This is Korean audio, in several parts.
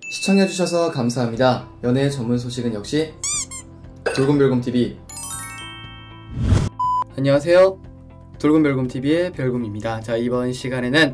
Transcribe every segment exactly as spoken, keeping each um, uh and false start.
시청해주셔서 감사합니다. 연애 전문 소식은 역시 돌곰별곰티비. 안녕하세요. 돌곰별곰티비의 별곰입니다. 자, 이번 시간에는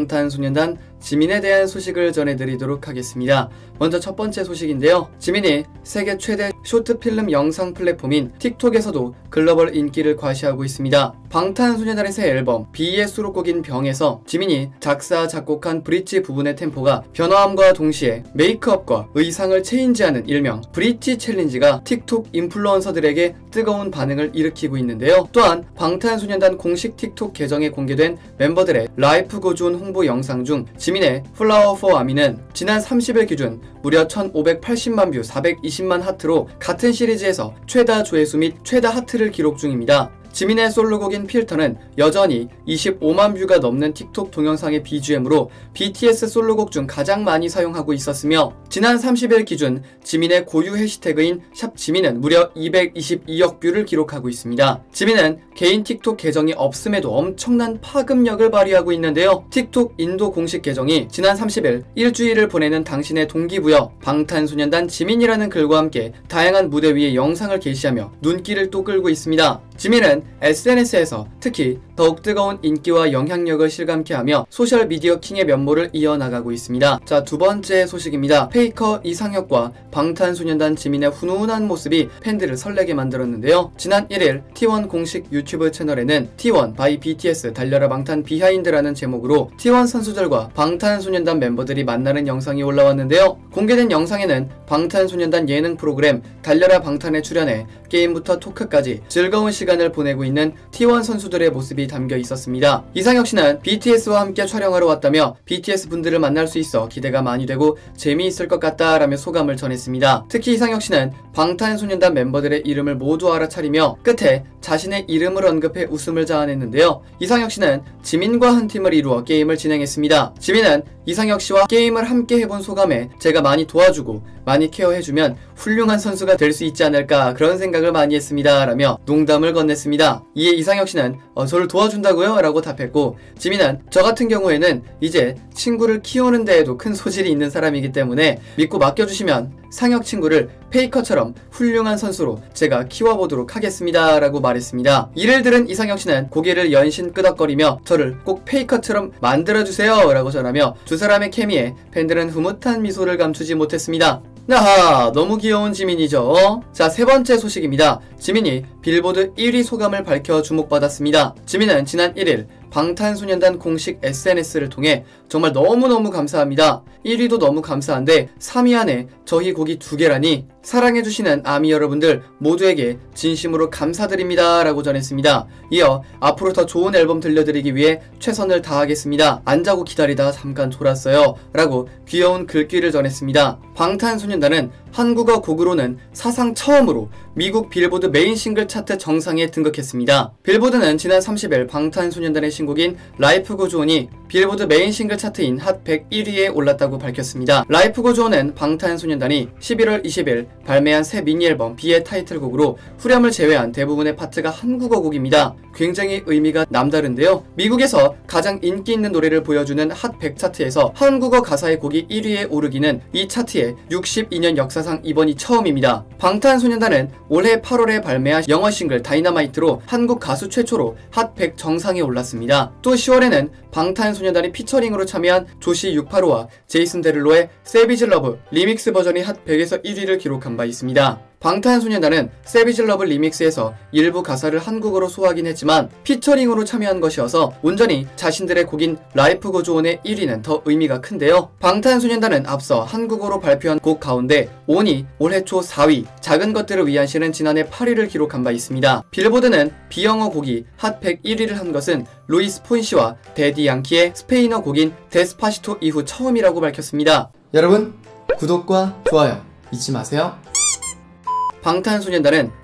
방탄소년단 지민에 대한 소식을 전해드리도록 하겠습니다. 먼저 첫 번째 소식인데요. 지민이 세계 최대 쇼트필름 영상 플랫폼인 틱톡에서도 글로벌 인기를 과시하고 있습니다. 방탄소년단의 새 앨범 비의 수록곡인 병에서 지민이 작사, 작곡한 브릿지 부분의 템포가 변화함과 동시에 메이크업과 의상을 체인지하는 일명 브릿지 챌린지가 틱톡 인플루언서들에게 뜨거운 반응을 일으키고 있는데요. 또한 방탄소년단 공식 틱톡 계정에 공개된 멤버들의 라이프 고주온 홍보 영상 중 지민의 플라워 포 아미는 지난 삼십 일 기준 무려 천오백팔십만 뷰 사백이십만 하트로 같은 시리즈에서 최다 조회수 및 최다 하트를 기록 중입니다. 지민의 솔로곡인 필터는 여전히 이십오만 뷰가 넘는 틱톡 동영상의 비지엠으로 비티에스 솔로곡 중 가장 많이 사용하고 있었으며 지난 삼십 일 기준 지민의 고유 해시태그인 샵 지민은 무려 이백이십이억 뷰를 기록하고 있습니다. 지민은 개인 틱톡 계정이 없음에도 엄청난 파급력을 발휘하고 있는데요. 틱톡 인도 공식 계정이 지난 삼십 일 일주일을 보내는 당신의 동기부여 방탄소년단 지민이라는 글과 함께 다양한 무대 위에 영상을 게시하며 눈길을 또 끌고 있습니다. 지민은 에스엔에스에서 특히 더욱 뜨거운 인기와 영향력을 실감케 하며 소셜미디어 킹의 면모를 이어나가고 있습니다. 자, 두 번째 소식입니다. 페이커 이상혁과 방탄소년단 지민의 훈훈한 모습이 팬들을 설레게 만들었는데요. 지난 일 일 티원 공식 유튜브 채널에는 티원 by 비티에스 달려라 방탄 비하인드라는 제목으로 티원 선수들과 방탄소년단 멤버들이 만나는 영상이 올라왔는데요. 공개된 영상에는 방탄소년단 예능 프로그램 달려라 방탄에 출연해 게임부터 토크까지 즐거운 시간을 보내고 있는 티원 선수들의 모습이 담겨 있었습니다. 이상혁 씨는 비티에스와 함께 촬영하러 왔다며 비티에스 분들을 만날 수 있어 기대가 많이 되고 재미있을 것 같다라며 소감을 전했습니다. 특히 이상혁 씨는 방탄소년단 멤버들의 이름을 모두 알아차리며 끝에 자신의 이름을 언급해 웃음을 자아냈는데요. 이상혁 씨는 지민과 한 팀을 이루어 게임을 진행했습니다. 지민은 이상혁 씨와 게임을 함께 해본 소감에 제가 많이 도와주고 많이 케어해주면 훌륭한 선수가 될 수 있지 않을까 그런 생각을 많이 했습니다 라며 농담을 건넸습니다. 이에 이상혁 씨는 어, 저를 도와준다고요? 라고 답했고 지민은 저 같은 경우에는 이제 친구를 키우는 데에도 큰 소질이 있는 사람이기 때문에 믿고 맡겨주시면 상혁 친구를 페이커처럼 훌륭한 선수로 제가 키워보도록 하겠습니다 라고 말했습니다. 이를 들은 이상혁 씨는 고개를 연신 끄덕거리며 저를 꼭 페이커처럼 만들어주세요 라고 전하며 두 사람의 케미에 팬들은 흐뭇한 미소를 감추지 못했습니다. 아하, 너무 귀여운 지민이죠. 자, 세 번째 소식입니다. 지민이 빌보드 일 위 소감을 밝혀 주목받았습니다. 지민은 지난 일 일 방탄소년단 공식 에스엔에스를 통해 정말 너무너무 감사합니다. 일 위도 너무 감사한데 삼 위 안에 저희 곡이 두 개라니 사랑해주시는 아미 여러분들 모두에게 진심으로 감사드립니다 라고 전했습니다. 이어 앞으로 더 좋은 앨범 들려드리기 위해 최선을 다하겠습니다. 안 자고 기다리다 잠깐 졸았어요 라고 귀여운 글귀를 전했습니다. 방탄소년단은 한국어 곡으로는 사상 처음으로 미국 빌보드 메인 싱글 차트 정상에 등극했습니다. 빌보드는 지난 삼십 일 방탄소년단의 신곡인 라이프 고주온이 빌보드 메인 싱글 차트인 핫 백일 위에 올랐다고 밝혔습니다. 라이프 고주온은 방탄소년단이 십일월 이십일 발매한 새 미니앨범 비의 타이틀곡으로 후렴을 제외한 대부분의 파트가 한국어 곡입니다. 굉장히 의미가 남다른데요. 미국에서 가장 인기 있는 노래를 보여주는 핫 백 차트에서 한국어 가사의 곡이 일 위에 오르기는 이 차트의 육십이 년 역사상 이번이 처음입니다. 방탄소년단은 올해 팔월에 발매한 영어 싱글 다이너마이트로 한국 가수 최초로 핫 백 정상에 올랐습니다. 또 시월에는 방탄소년단이 피처링으로 참여한 조시 육팔오와 제이슨 데룰로의 세비지 러브 리믹스 버전이 핫 백에서 일 위를 기록한 바 있습니다. 방탄소년단은 세비지 러브 리믹스에서 일부 가사를 한국어로 소화하긴 했지만 피처링으로 참여한 것이어서 온전히 자신들의 곡인 라이프 고주온의 일 위는 더 의미가 큰데요. 방탄소년단은 앞서 한국어로 발표한 곡 가운데 온이 올해 초 사 위, 작은 것들을 위한 시는 지난해 팔 위를 기록한 바 있습니다. 빌보드는 비영어 곡이 핫 백일 위를 한 것은 루이스 폰시와 데디 양키의 스페인어 곡인 데스파시토 이후 처음이라고 밝혔습니다. 여러분, 구독과 좋아요 잊지 마세요. 방탄소년단은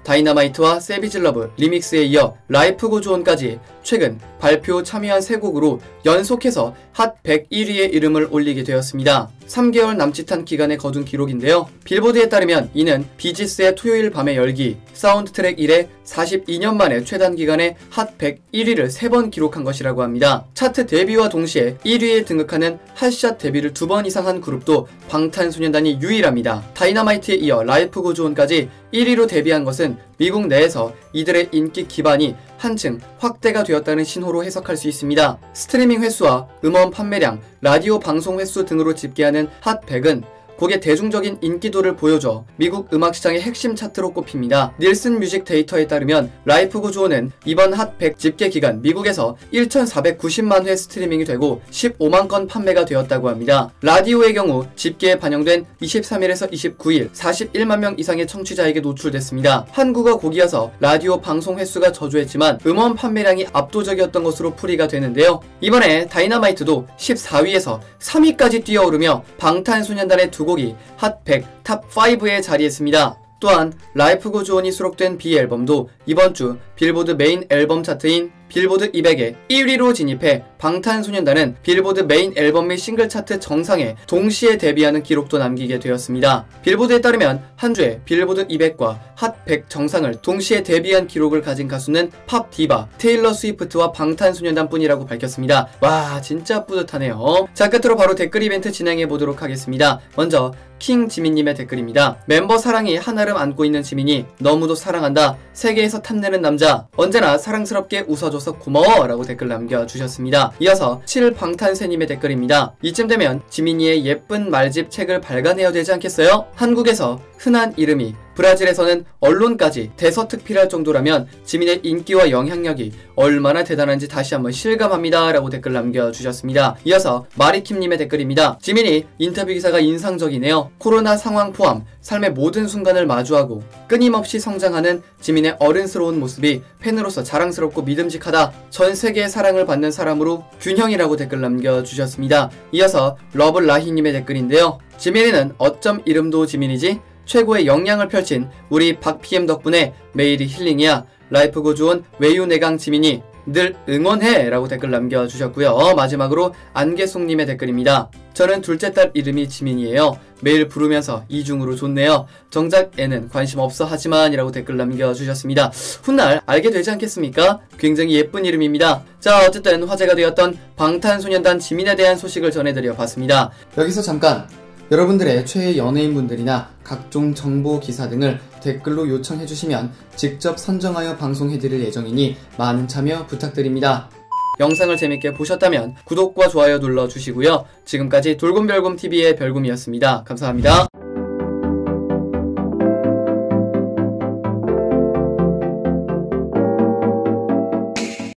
다이너마이트와 세비지러브, 리믹스에 이어 라이프 고즈 온까지 최근 발표 참여한 세 곡으로 연속해서 핫 백일 위에 이름을 올리게 되었습니다. 삼 개월 남짓한 기간에 거둔 기록인데요. 빌보드에 따르면 이는 비지스의 토요일 밤의 열기, 사운드 트랙 일에 사십이 년 만에 최단 기간에 핫 백일 위를 세 번 기록한 것이라고 합니다. 차트 데뷔와 동시에 일 위에 등극하는 핫샷 데뷔를 두 번 이상 한 그룹도 방탄소년단이 유일합니다. 다이너마이트에 이어 라이프 고즈 온까지 일 위로 데뷔한 것은 미국 내에서 이들의 인기 기반이 한층 확대가 되었다는 신호로 해석할 수 있습니다. 스트리밍 횟수와 음원 판매량, 라디오 방송 횟수 등으로 집계하는 핫 백은 곡의 대중적인 인기도를 보여줘 미국 음악시장의 핵심 차트로 꼽힙니다. 닐슨 뮤직 데이터에 따르면 라이프 고즈 온은 이번 핫 백 집계 기간 미국에서 천사백구십만 회 스트리밍이 되고 십오만 건 판매가 되었다고 합니다. 라디오의 경우 집계에 반영된 이십삼 일에서 이십구 일 사십일만 명 이상의 청취자에게 노출됐습니다. 한국어 곡이어서 라디오 방송 횟수가 저조했지만 음원 판매량이 압도적이었던 것으로 풀이가 되는데요. 이번에 다이너마이트도 십사 위에서 삼 위까지 뛰어오르며 방탄소년단의 두 곡이 핫 백 탑 오에 자리했습니다. 또한 라이프 고즈 온이 수록된 B 앨범도 이번 주 빌보드 메인 앨범 차트인 빌보드 이백에 일 위로 진입해 방탄소년단은 빌보드 메인 앨범 및 싱글 차트 정상에 동시에 데뷔하는 기록도 남기게 되었습니다. 빌보드에 따르면 한 주에 빌보드 이백과 핫 백 정상을 동시에 데뷔한 기록을 가진 가수는 팝 디바 테일러 스위프트와 방탄소년단 뿐이라고 밝혔습니다. 와, 진짜 뿌듯하네요. 자, 끝으로 바로 댓글 이벤트 진행해 보도록 하겠습니다. 먼저 킹지민님의 댓글입니다. member 사랑이 한아름 안고 있는 지민이 너무도 사랑한다. 세계에서 탐내는 남자. 언제나 사랑스럽게 웃어줘서 고마워 라고 댓글 남겨주셨습니다. 이어서 칠방탄세님의 댓글입니다. 이쯤 되면 지민이의 예쁜 말집 책을 발간해야 되지 않겠어요? 한국에서 흔한 이름이 브라질에서는 언론까지 대서특필할 정도라면 지민의 인기와 영향력이 얼마나 대단한지 다시 한번 실감합니다 라고 댓글 남겨주셨습니다. 이어서 마리킴님의 댓글입니다. 지민이 인터뷰 기사가 인상적이네요. 코로나 상황 포함 삶의 모든 순간을 마주하고 끊임없이 성장하는 지민의 어른스러운 모습이 팬으로서 자랑스럽고 믿음직하다. 전 세계의 사랑을 받는 사람으로 균형이라고 댓글 남겨주셨습니다. 이어서 러블라희님의 댓글인데요. 지민이는 어쩜 이름도 지민이지? 최고의 역량을 펼친 우리 박피엠 덕분에 매일이 힐링이야. 라이프 고즈 온 외유내강 지민이 늘 응원해 라고 댓글 남겨주셨고요. 어, 마지막으로 안개송님의 댓글입니다. 저는 둘째 딸 이름이 지민이에요. 매일 부르면서 이중으로 좋네요. 정작 애는 관심 없어 하지만 이라고 댓글 남겨주셨습니다. 훗날 알게 되지 않겠습니까? 굉장히 예쁜 이름입니다. 자, 어쨌든 화제가 되었던 방탄소년단 지민에 대한 소식을 전해드려 봤습니다. 여기서 잠깐 여러분들의 최애 연예인분들이나 각종 정보 기사 등을 댓글로 요청해주시면 직접 선정하여 방송해드릴 예정이니 많은 참여 부탁드립니다. 영상을 재밌게 보셨다면 구독과 좋아요 눌러주시고요. 지금까지 돌곰별곰티비의 별곰이었습니다. 감사합니다.